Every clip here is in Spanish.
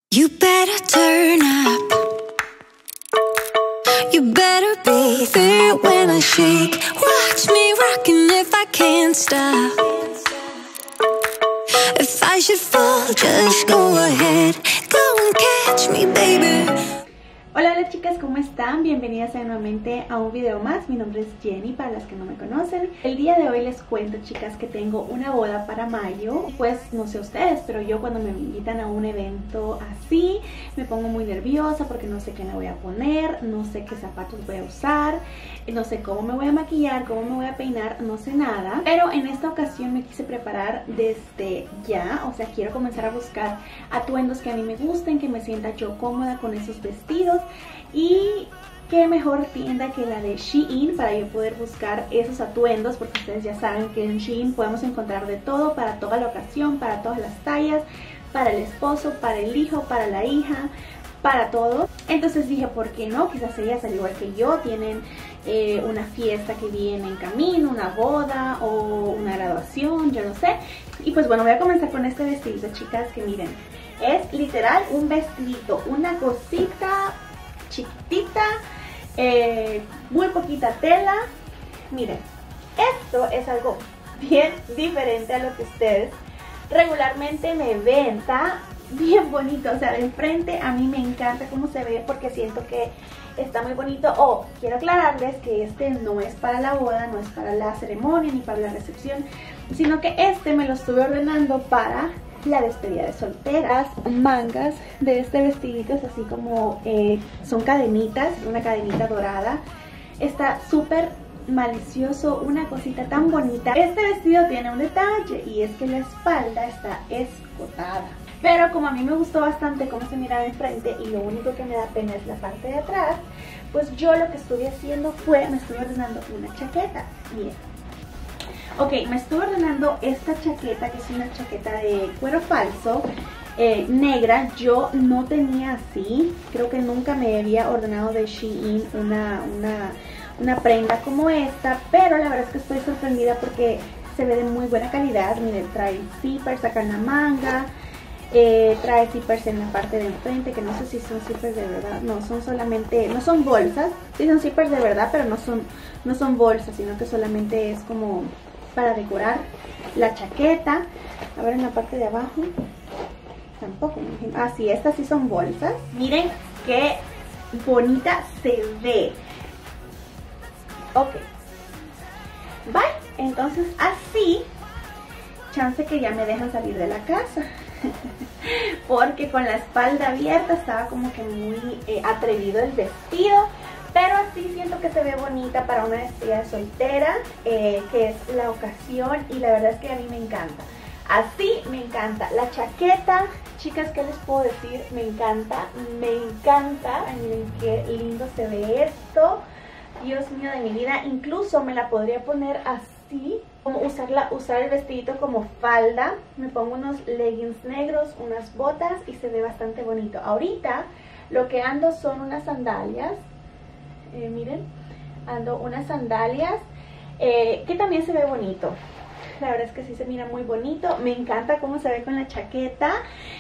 You better turn up. You better be there when I shake. Watch me rocking if I can't stop. If I should fall, just go ahead. Go and catch me, baby. Hola chicas, ¿cómo están? Bienvenidas nuevamente a un video más. Mi nombre es Jenny, para las que no me conocen. El día de hoy les cuento, chicas, que tengo una boda para mayo. Pues no sé ustedes, pero yo cuando me invitan a un evento así me pongo muy nerviosa porque no sé qué me voy a poner, no sé qué zapatos voy a usar, no sé cómo me voy a maquillar, cómo me voy a peinar, no sé nada. Pero en esta ocasión me quise preparar desde ya, o sea, quiero comenzar a buscar atuendos que a mí me gusten, que me sienta yo cómoda con esos vestidos. Y qué mejor tienda que la de Shein para yo poder buscar esos atuendos, porque ustedes ya saben que en Shein podemos encontrar de todo para toda la ocasión, para todas las tallas, para el esposo, para el hijo, para la hija, para todo. Entonces dije, ¿por qué no? Quizás ellas, al igual que yo, tienen una fiesta que viene en camino, una boda o una graduación, yo no sé. Y pues bueno, voy a comenzar con este vestidito, chicas, que miren, es literal un vestidito, una cosita chiquitita, muy poquita tela. Miren, esto es algo bien diferente a lo que ustedes regularmente me ven. Está bien bonito, o sea, de enfrente a mí me encanta cómo se ve porque siento que está muy bonito. Quiero aclararles que este no es para la boda, no es para la ceremonia ni para la recepción, sino que este me lo estuve ordenando para la despedida de solteras. Las mangas de este vestidito es así como son cadenitas, una cadenita dorada. Está súper malicioso, una cosita tan bonita. Este vestido tiene un detalle y es que la espalda está escotada, pero como a mí me gustó bastante cómo se mira de frente y lo único que me da pena es la parte de atrás, pues yo lo que estuve haciendo fue, me estuve ordenando una chaqueta. Miren, ok, me estuve ordenando esta chaqueta, que es una chaqueta de cuero falso, negra. Yo no tenía así, creo que nunca me había ordenado de Shein una prenda como esta, pero la verdad es que estoy sorprendida porque se ve de muy buena calidad. Miren, trae zippers acá en la manga, trae zippers en la parte de enfrente, que no sé si son zippers de verdad, no, son solamente, no son bolsas, sí son zippers de verdad, pero no son bolsas, sino que solamente es como para decorar la chaqueta. A ver, en la parte de abajo tampoco, sí, estas sí son bolsas. Miren qué bonita se ve. Ok, bye. Entonces así, chance que ya me dejan salir de la casa porque con la espalda abierta estaba como que muy atrevido el vestido. Pero así siento que se ve bonita para una despedida de soltera, que es la ocasión, y la verdad es que a mí me encanta. Así me encanta. La chaqueta, chicas, ¿qué les puedo decir? Me encanta, me encanta. Ay, miren qué lindo se ve esto. Dios mío de mi vida, incluso me la podría poner así, como usar el vestidito como falda. Me pongo unos leggings negros, unas botas y se ve bastante bonito. Ahorita lo que ando son unas sandalias. Miren, ando unas sandalias que también se ve bonito. La verdad es que sí se mira muy bonito. Me encanta cómo se ve con la chaqueta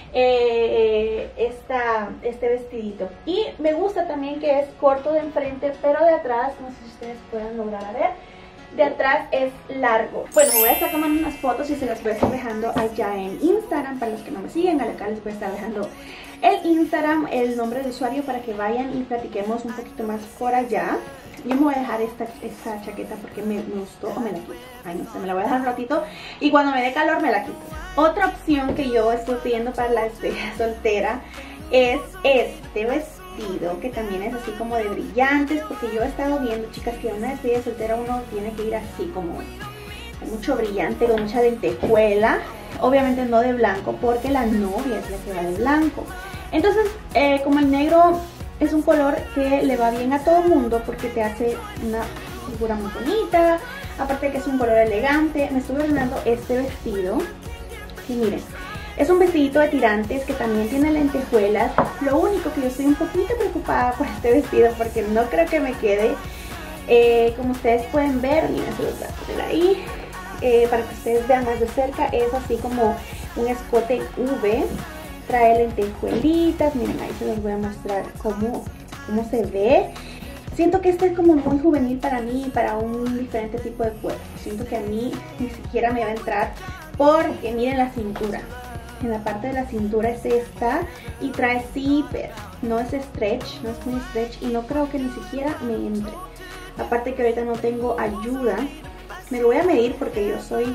este vestidito. Y me gusta también que es corto de enfrente, pero de atrás, no sé si ustedes puedan lograr a ver, de atrás es largo. Bueno, me voy a estar tomando unas fotos y se las voy a estar dejando allá en Instagram. Para los que no me siguen, acá les voy a estar dejando el Instagram, el nombre de usuario, para que vayan y platiquemos un poquito más por allá. Yo me voy a dejar esta chaqueta porque me gustó, o me la quito. Ay, no sé, me la voy a dejar un ratito y cuando me dé calor me la quito. Otra opción que yo estoy pidiendo para la despedida soltera es este vestido, que también es así como de brillantes, porque yo he estado viendo, chicas, que en una despedida soltera uno tiene que ir así como con mucho brillante, con mucha lentejuela. Obviamente no de blanco, porque la novia es la que va de blanco. Entonces, como el negro es un color que le va bien a todo el mundo porque te hace una figura muy bonita, aparte de que es un color elegante, me estuve ordenando este vestido. Y miren, es un vestidito de tirantes que también tiene lentejuelas. Lo único que yo estoy un poquito preocupada por este vestido porque no creo que me quede. Como ustedes pueden ver, miren, se los voy a poner ahí para que ustedes vean más de cerca. Es así como un escote V trae lentejuelitas, miren, ahí se los voy a mostrar cómo se ve. Siento que este es como muy juvenil para mí, para un diferente tipo de cuerpo. Siento que a mí ni siquiera me va a entrar porque miren la cintura. En la parte de la cintura es esta y trae zipper, no es stretch, no es muy stretch y no creo que ni siquiera me entre. Aparte que ahorita no tengo ayuda, me lo voy a medir porque yo soy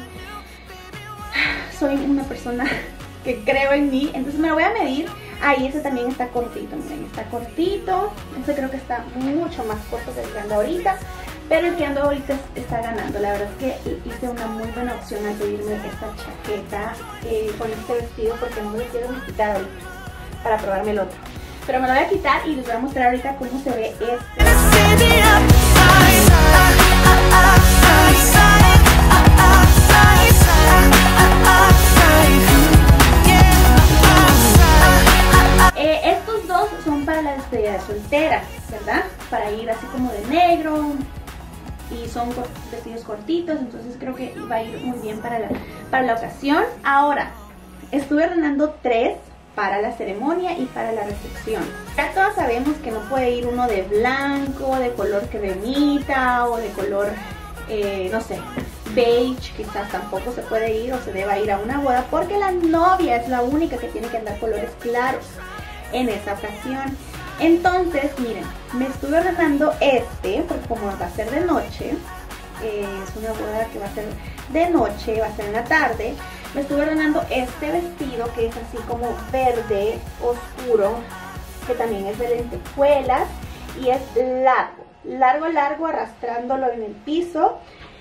una persona que creo en mí, entonces me lo voy a medir. Ahí ese también está cortito, miren, está cortito. Ese creo que está mucho más corto que el que ando ahorita, pero el que ando ahorita está ganando. La verdad es que hice una muy buena opción al pedirme esta chaqueta con este vestido porque no me lo quiero ni quitar ahorita para probarme el otro. Pero me lo voy a quitar y les voy a mostrar ahorita cómo se ve este. Estos dos son para la despedida de soltera, ¿verdad? Para ir así como de negro y son vestidos cortitos, entonces creo que va a ir muy bien para la ocasión. Ahora, estuve ordenando 3 para la ceremonia y para la recepción. Ya todos sabemos que no puede ir uno de blanco, de color cremita o de color, no sé, beige, quizás tampoco se puede ir o se deba ir a una boda porque la novia es la única que tiene que andar colores claros en esa ocasión. Entonces, miren, me estuve ordenando este porque como va a ser de noche, es una boda que va a ser de noche, va a ser en la tarde. Me estuve ordenando este vestido que es así como verde oscuro, que también es de lentejuelas y es largo, arrastrándolo en el piso.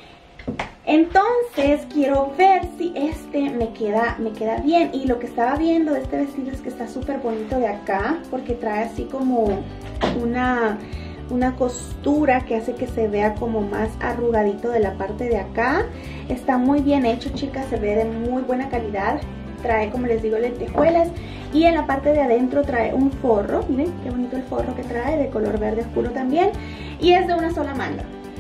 Entonces quiero ver si este me queda bien. Y lo que estaba viendo de este vestido es que está súper bonito de acá, porque trae así como una costura que hace que se vea como más arrugadito de la parte de acá. Está muy bien hecho, chicas, se ve de muy buena calidad. Trae, como les digo, lentejuelas y en la parte de adentro trae un forro. Miren qué bonito el forro que trae, de color verde oscuro también. Y es de una sola manga.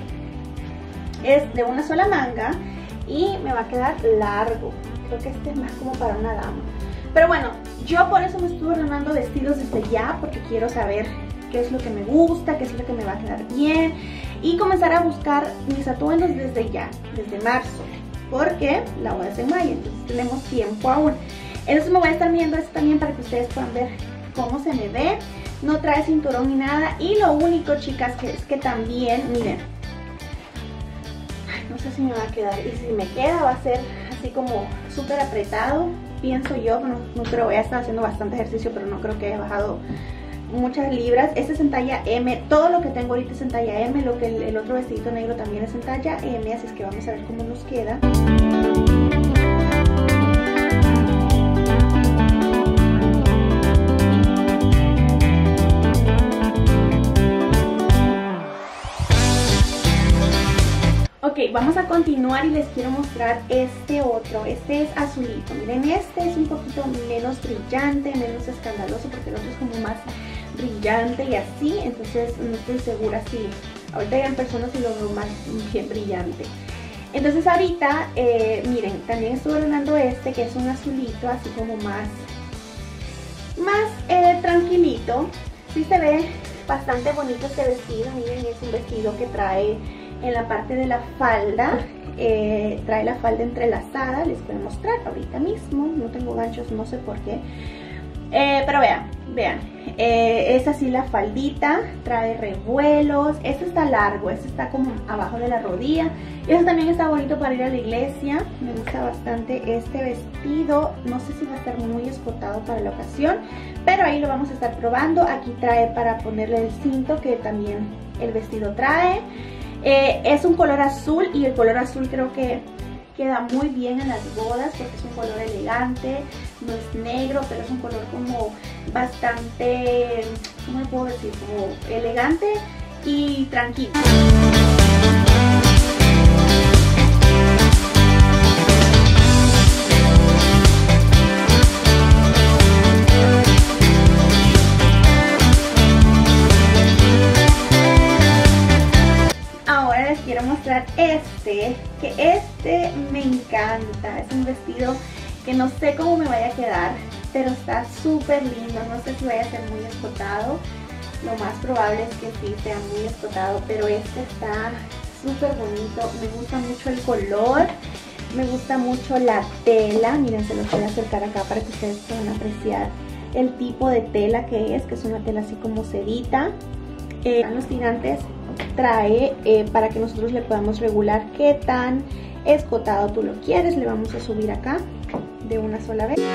Es de una sola manga y me va a quedar largo. Creo que este es más como para una dama. Pero bueno, yo por eso me estuve ordenando vestidos desde ya, porque quiero saber qué es lo que me gusta, qué es lo que me va a quedar bien y comenzar a buscar mis atuendos desde ya, desde marzo, porque la boda es en mayo, entonces tenemos tiempo aún. Entonces me voy a estar viendo esto también para que ustedes puedan ver cómo se me ve. No trae cinturón ni nada y lo único, chicas, que es que también, miren, no sé si me va a quedar, y si me queda va a ser así como súper apretado, pienso yo. No creo, voy a estar haciendo bastante ejercicio, pero no creo que haya bajado muchas libras. Este es en talla M, todo lo que tengo ahorita es en talla M, lo que el otro vestidito negro también es en talla M, así es que vamos a ver cómo nos queda. Ok, vamos a continuar y les quiero mostrar este otro. Este es azulito. Miren, este es un poquito menos brillante, menos escandaloso, porque el otro es como más brillante y así. Entonces no estoy segura si ahorita ya en persona si lo veo más bien brillante. Entonces ahorita, miren, también estuve ordenando este, que es un azulito, así como más tranquilito. Sí se ve bastante bonito este vestido. Miren, es un vestido que trae en la parte de la falda, trae la falda entrelazada. Les voy a mostrar ahorita mismo, no tengo ganchos, no sé por qué, pero vean, es así la faldita, trae revuelos. Este está largo, este está como abajo de la rodilla y este también está bonito para ir a la iglesia. Me gusta bastante este vestido, no sé si va a estar muy escotado para la ocasión, pero ahí lo vamos a estar probando. Aquí trae para ponerle el cinto, que también el vestido trae. Es un color azul y el color azul creo que queda muy bien en las bodas porque es un color elegante, no es negro, pero es un color como bastante, ¿cómo le puedo decir? Como elegante y tranquilo. Quiero mostrar este, que este me encanta. Es un vestido que no sé cómo me vaya a quedar, pero está súper lindo. No sé si vaya a ser muy escotado, lo más probable es que sí sea muy escotado, pero este está súper bonito. Me gusta mucho el color, me gusta mucho la tela. Miren, se los voy a acercar acá para que ustedes puedan apreciar el tipo de tela que es una tela así como sedita. Los tirantes trae para que nosotros le podamos regular qué tan escotado tú lo quieres. Le vamos a subir acá de una sola vez.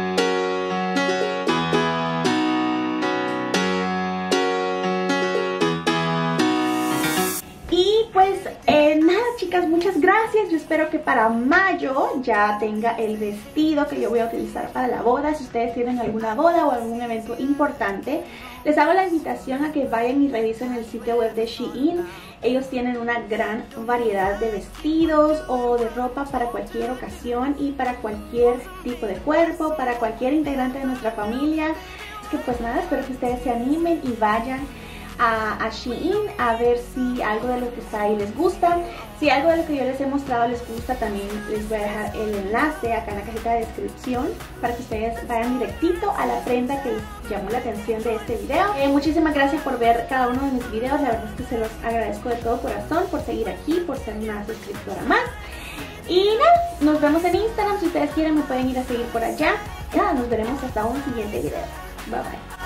Y pues nada, chicas, muchas gracias. Yo espero que para mayo ya tenga el vestido que yo voy a utilizar para la boda. Si ustedes tienen alguna boda o algún evento importante, les hago la invitación a que vayan y revisen el sitio web de Shein. Ellos tienen una gran variedad de vestidos o de ropa para cualquier ocasión y para cualquier tipo de cuerpo, para cualquier integrante de nuestra familia. Es que pues nada, espero que ustedes se animen y vayan a Shein a ver si algo de lo que está ahí les gusta. Si algo de lo que yo les he mostrado les gusta, también les voy a dejar el enlace acá en la cajita de descripción para que ustedes vayan directito a la prenda que les llamó la atención de este video. Muchísimas gracias por ver cada uno de mis videos, la verdad es que se los agradezco de todo corazón por seguir aquí, por ser una suscriptora más. Y nada, nos vemos en Instagram. Si ustedes quieren me pueden ir a seguir por allá. Nada, nos veremos hasta un siguiente video. Bye bye.